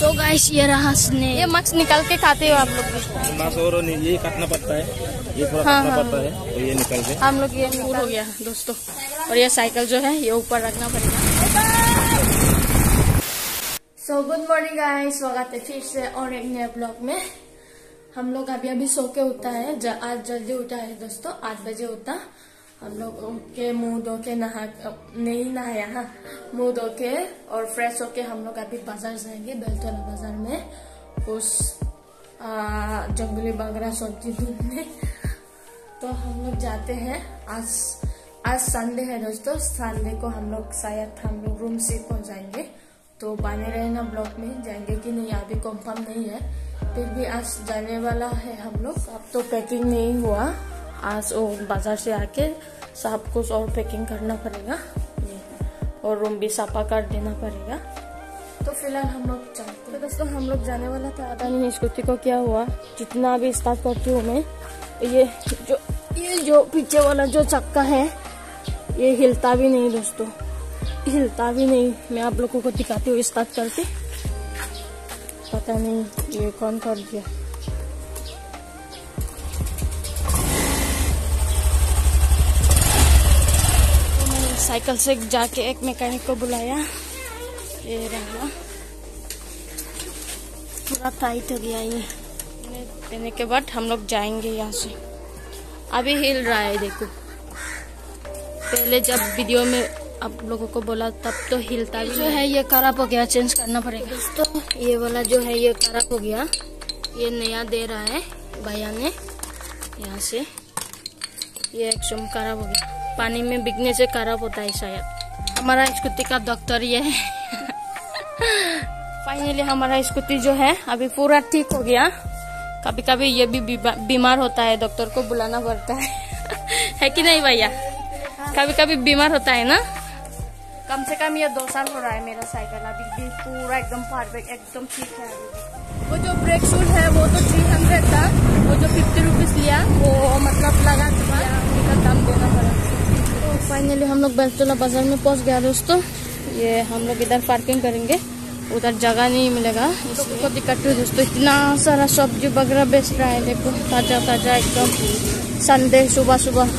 तो गाइस ये रहा स्नेल। ये मक्स निकाल के खाते हो आप लोग भी? मांस और ये काटना पड़ता है, ये पूरा काटना पड़ता है तो ये निकल के हम लोग ये फूल हो गया दोस्तों। और ये साइकिल जो है ये ऊपर रखना पड़ेगा। सो गुड मॉर्निंग गाइस, स्वागत है फिर से और एक नए ब्लॉग में। हम लोग अभी सो के उठा है, आज जल्दी उठा है दोस्तों, 8 बजे उठा। हम लोग उठ के मुंह धो के नहीं नहाया, हाँ मुंह धो के और फ्रेश होके हम लोग अभी बाजार जाएंगे, बेलतला बाजार में उस जंगली बगरा सब्जी ढूंढने। तो हम लोग जाते हैं। आज संडे है दोस्तों, संडे को हम लोग शायद हम लोग रूम शिफ्ट हो जाएंगे। तो बने रहना ब्लॉग में, जाएंगे कि नहीं अभी कंफर्म नहीं है, फिर भी आज जाने वाला है हम लोग। अब तो पैकिंग नहीं हुआ, आज वो बाजार से आके सब कुछ और पैकिंग करना पड़ेगा और रूम भी साफा कर देना पड़ेगा। तो फिलहाल हम लोग चलते हैं दोस्तों। हम लोग जाने वाला था, पता नहीं स्कूटी को क्या हुआ, जितना भी स्टार्ट करती हूँ मैं, ये जो पीछे वाला जो चक्का है ये हिलता भी नहीं दोस्तों, हिलता भी नहीं। मैं आप लोगों को दिखाती हूँ स्टार्ट करके, पता नहीं ये कौन कर दिया। साइकिल से जाके एक मैकेनिक को बुलाया, ये रहा, पूरा टाइट हो गया ये। देने के बाद हम लोग जाएंगे यहाँ से। अभी हिल रहा है देखो, पहले जब वीडियो में आप लोगों को बोला तब तो हिलता भी जो है ये खराब हो गया, चेंज करना पड़ेगा दोस्तों। ये वाला जो है ये खराब हो गया, ये नया दे रहा है भैया ने यहाँ से। ये एकदम खराब हो गया, पानी में बिकने से खराब होता है शायद। हमारा स्कूटी का डॉक्टर ये है। फाइनली हमारा स्कूटी जो है अभी पूरा ठीक हो गया। कभी कभी ये भी बीमार होता है, डॉक्टर को बुलाना पड़ता है कि नहीं भैया? कभी कभी बीमार होता है ना। कम से कम ये 2 साल हो रहा है मेरा साइकिल, अभी भी पूरा एकदम परफेक्ट, एकदम ठीक है। वो जो ब्रेक शूट है वो तो 300 था, वो जो 50 रुपीज लिया वो मतलब लगा दिया, उनका दाम देना पड़ा। तो फाइनली हम लोग बेलतला बाजार में पहुंच गया दोस्तों। ये हम लोग इधर पार्किंग करेंगे, उधर जगह नहीं मिलेगा, इसको दिक्कत है दोस्तों। इतना सारा सब्जी वगैरह बेच रहा है देखो, ताजा ताजा एकदम संडे सुबह सुबह।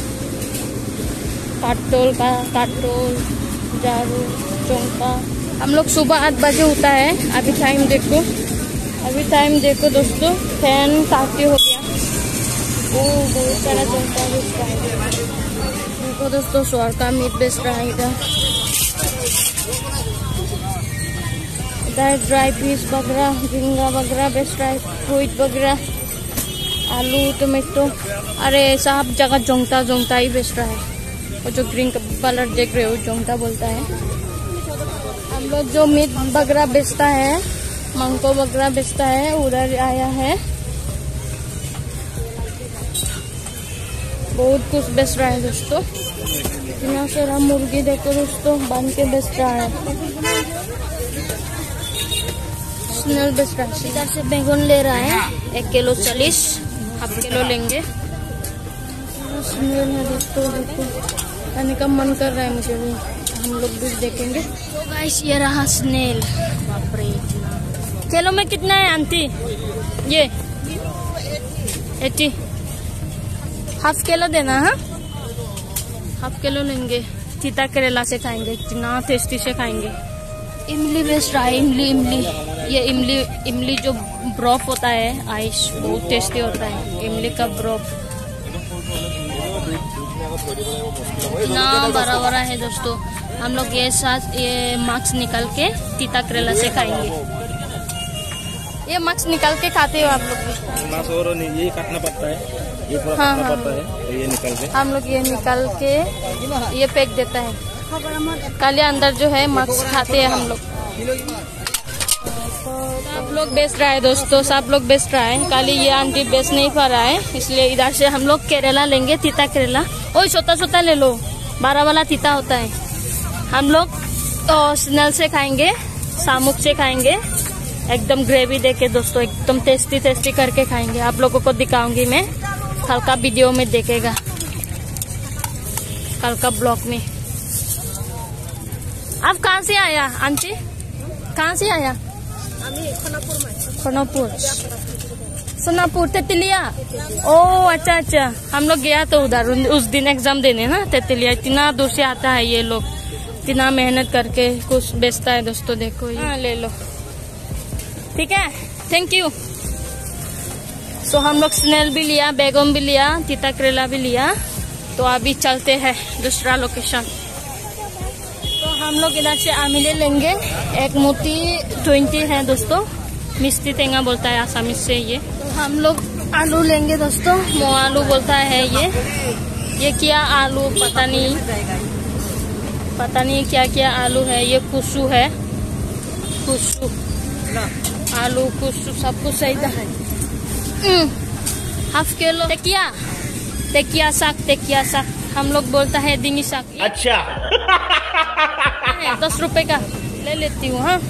काटोल झाड़ू चौंका। हम लोग सुबह 8 बजे उठा है। अभी टाइम देखो दोस्तों, फैन काफी हो गया। वो बहुत सारा चौंका बेच रहा है देखो दोस्तों, स्वर का मीट बेच रहा है इधर ड्राई पीस वगैरह, झींगा वगैरह बेच रहा है, फ्रूट वगैरह, आलू टोमेटो। अरे सब जगह जोंगता ही बेच रहा है। वो जो ग्रीन कलर देख रहे हो जोंगता बोलता है। हम लोग जो मीट वगैरह बेचता है, मंको वगैरह बेचता है, उधर आया है। बहुत कुछ बेच रहा है दोस्तों। इतना सारा मुर्गी देखो दोस्तों, बांध के बेच रहा है। स्नेल बेच रहा है। इधर से बैंगन ले रहा है, 1 किलो 40, हाफ किलो लेंगे। स्नेल है दोस्तों, देखो खाने का मन कर रहा है मुझे भी, हम लोग भी देखेंगे। तो गाइस ये रहा स्नेल, बाप रे। किलो में कितना है आंटी? ये 80, हाफ किलो देना। हाँ हाफ किलो लेंगे, तीता करेला से खाएंगे, इतना टेस्टी से खाएंगे। इमली बेच रहा है, इमली। ये इमली जो ब्रोफ होता है आइस, बहुत टेस्टी होता है इमली का ब्रोफ। इतना बड़ा है दोस्तों। हम लोग ये मार्क्स निकाल के तीता करेला से खाएंगे। ये मार्क्स निकाल के खाते हो आप लोग भी? मांस और ये काटना पड़ता है, ये पूरा काटना पड़ता है तो ये निकल के हम लोग ये निकाल के ये पैक देता है। कल अंदर जो है मार्क्स खाते हैं हम लोग। सब लोग बेच रहा है दोस्तों, सब लोग बेच रहा है। काली ये आंटी बेच नहीं पा रहा है, इसलिए इधर से हम लोग करेला लेंगे, तीता करेला। ओए छोटा ले लो, 12 वाला तीता होता है। हम लोग तो स्नेल से खाएंगे, सामुक से खाएंगे, एकदम ग्रेवी देके दोस्तों, एकदम टेस्टी करके खाएंगे। आप लोगों को दिखाऊंगी मैं, कल का वीडियो में देखेगा, कल का ब्लॉग में। आप कहाँ से आया आंटी, कहाँ से आया? खनपुर सोनापुर तेतलिया। ओ अच्छा अच्छा, हम लोग गया तो उधर उस दिन एग्जाम देने ना तेतलिया। इतना दूर से आता है ये लोग, इतना मेहनत करके कुछ बेचता है दोस्तों। देखो हाँ, ले लो, ठीक है, थैंक यू। सो हम लोग स्नेल भी लिया, बैगन भी लिया, तीता करेला भी लिया। तो अभी चलते हैं दूसरा लोकेशन। तो हम लोग इधर से आमिले लेंगे। एक मोती 20 है दोस्तों, मिस्टी टेंगा बोलता है आसामी से ये। तो हम लोग आलू लेंगे दोस्तों, मो आलू बोलता है ये क्या आलू पता नहीं क्या क्या आलू है। ये कुसु है, कुसु आलू कुसु सब कुछ सही है। हाफ किलो तेकिया साग हम लोग बोलता है दिंगी साग। अच्छा 10 रुपए का ले लेती हूँ। हाँ,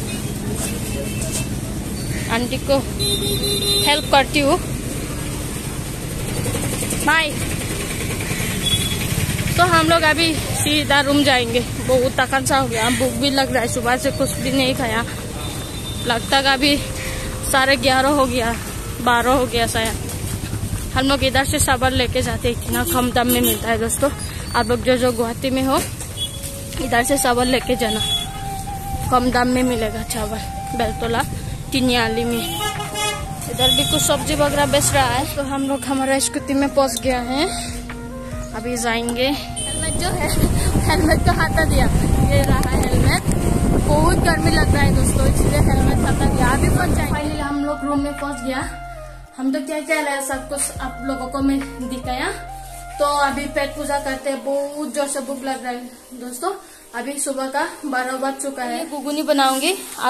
आंटी को हेल्प करती हूँ। बाय। तो हम लोग अभी सीधा रूम जाएंगे। बहुत थकान सा हो गया, भूख भी लग रहा है, सुबह से कुछ भी नहीं खाया। लगता है अभी 11:30 हो गया, 12 हो गया शायद। हम लोग इधर से साबर लेके जाते, इतना कम दाम में मिलता है दोस्तों। आप लोग जो गुवाहाटी में हो इधर से साबर लेके जाना, कम दाम में मिलेगा चावल। बेलतोला टिनियाली में इधर भी कुछ सब्जी वगैरह बेच रहा है। तो हम लोग हमारा स्कूटी में पहुंच गया है, अभी जाएंगे। हेलमेट जो है, हेलमेट तो हटा दिया, ये रहा हेलमेट। बहुत गर्मी लग रहा है दोस्तों, इसलिए हेलमेट हटा दिया। अभी पहुंच जाएंगे। फाइनली हम लोग रूम में पहुंच गया। हम तो क्या क्या रहे सब कुछ आप लोगों को मैं दिखाया। तो अभी पेट पूजा करते हैं, बहुत जोर से भूख लग रहा है दोस्तों। अभी सुबह का 12 बज चुका है। घुगनी बनाऊंगी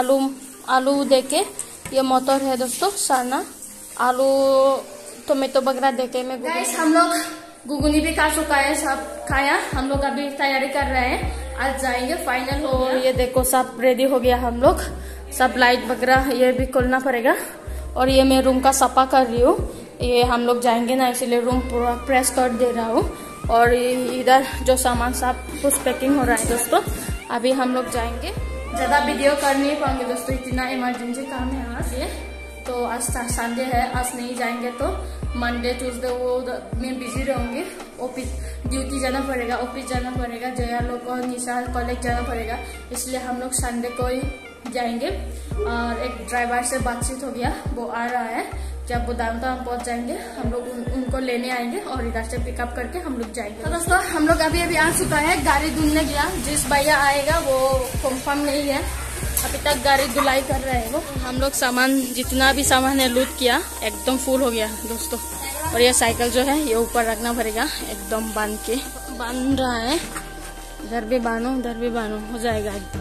आलू देके। ये मटर है दोस्तों, साना आलू टोमेटो वगैरह देके मैं हम लोग घुगनी भी खा चुका है, सब खाया। हम लोग अभी तैयारी कर रहे हैं, आज जाएंगे फाइनल हो। ये देखो सब रेडी हो गया, हम लोग सब लाइट वगैरह ये भी खोलना पड़ेगा। और ये मैं रूम का सफा कर रही हूँ। ये हम लोग जाएंगे ना, इसीलिए रूम पूरा प्रेस कर दे रहा हूँ। और इधर जो सामान सब कुछ पैकिंग हो रहा है दोस्तों। अभी हम लोग जाएंगे। ज्यादा वीडियो कर नहीं पाएंगे दोस्तों, इतना इमरजेंसी काम है आज ये। तो आज संडे है, आज नहीं जाएंगे तो मंडे ट्यूसडे वो मैं बिजी रहूंगी। ऑफिस ड्यूटी जाना पड़ेगा, ऑफिस जाना पड़ेगा, जया लोग को निशा कॉलेज जाना पड़ेगा, इसलिए हम लोग संडे को ही जाएंगे। और एक ड्राइवर से बातचीत हो गया, वो आ रहा है। जब वो डाउनटाउन पहुंच जाएंगे हम लोग उनको लेने आएंगे और इधर से पिकअप करके हम लोग जाएंगे। तो दोस्तों हम लोग अभी आ चुका है, गाड़ी धुलने गया। जिस भैया आएगा वो कंफर्म नहीं है, अभी तक गाड़ी धुलाई कर रहे हैं वो। हम लोग सामान जितना भी सामान है लूट किया, एकदम फुल हो गया दोस्तों। और ये साइकिल जो है ये ऊपर रखना पड़ेगा, एकदम बांध रहा है। इधर भी बांधो उधर भी बांधो, हो जाएगा एकदम।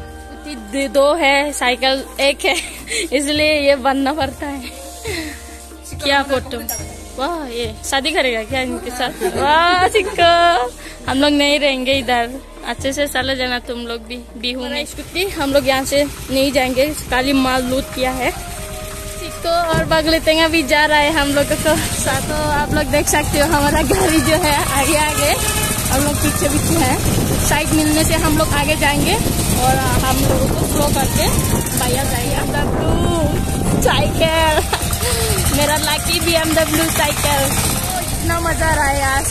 2 है साइकिल, 1 है, इसलिए ये बांधना पड़ता है। क्या फोटो, वाह ये शादी करेगा क्या इनके साथ? वाह सिक्को, हम लोग नहीं रहेंगे इधर, अच्छे से चले जाना तुम लोग भी। बिहू में स्कूटी हम लोग यहाँ से नहीं जाएंगे, काली माल लूट किया है। सिक्को और बगले तेंगा भी जा रहा है हम लोगों को साथ। तो आप लोग देख सकते हो हमारा गाड़ी जो है आगे आगे, हम लोग पीछे पीछे है। साइड मिलने से हम लोग आगे जाएंगे और हम लोगों को स्लो करके भैया जाएगा। साइकिल मेरा लकी BMW साइकिल, इतना मजा आ रहा है यार।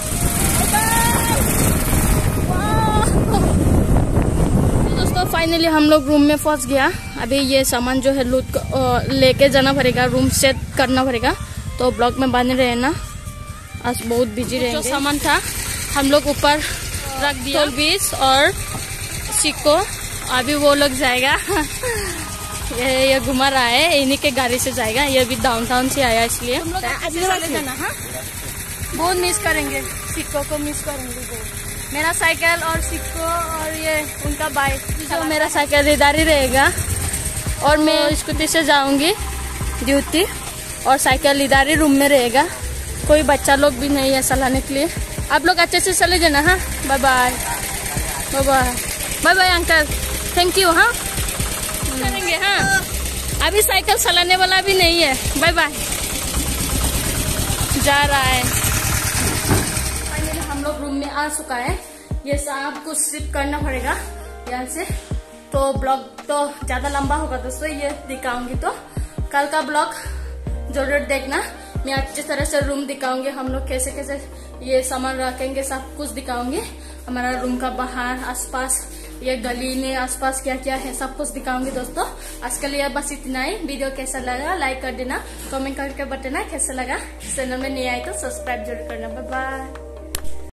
दोस्तों फाइनली हम लोग रूम में पहुंच गया। अभी ये सामान जो है लूट लेके जाना पड़ेगा, रूम सेट करना पड़ेगा। तो ब्लॉग में बने रहे ना, आज बहुत बिजी रहेंगे। जो सामान था हम लोग ऊपर रख दिया, 20 और सिक्को। अभी वो लोग जाएगा ये घुमा रहा है, इन्हीं के गाड़ी से जाएगा। ये भी डाउनटाउन से आया, इसलिए हम लोग चले जाना। हाँ बहुत मिस करेंगे, सिक्को को मिस करेंगे बहुत। मेरा साइकिल और सिक्को और ये उनका बाइक, जो मेरा साइकिल इधर ही रहेगा और मैं स्कूटी से जाऊंगी ड्यूटी और साइकिल इधर ही रूम में रहेगा। कोई बच्चा लोग भी नहीं है चलाने के लिए। आप लोग अच्छे से चले जाना। हाँ bye bye bye bye bye bye uncle, thank you. हाँ करेंगे। हाँ अभी साइकिल चलाने वाला भी नहीं है, बाय बाय। जा रहा है। फाइनली हम लोग रूम में आ चुका है। ये सब कुछ शिफ्ट करना पड़ेगा यहाँ से। तो ब्लॉग तो ज्यादा लंबा होगा दोस्तों, ये दिखाऊंगी। तो कल का ब्लॉग जरूर देखना। मैं अच्छी तरह से रूम दिखाऊंगी, हम लोग कैसे कैसे ये सामान रखेंगे सब कुछ दिखाऊंगी। हमारा रूम का बाहर आसपास, ये गली में आसपास क्या क्या है सब कुछ दिखाऊंगी दोस्तों। आज के लिए बस इतना ही। वीडियो कैसा लगा लाइक कर देना, कमेंट करके बताना कैसा लगा। चैनल में नहीं आए तो सब्सक्राइब जरूर करना। Bye bye.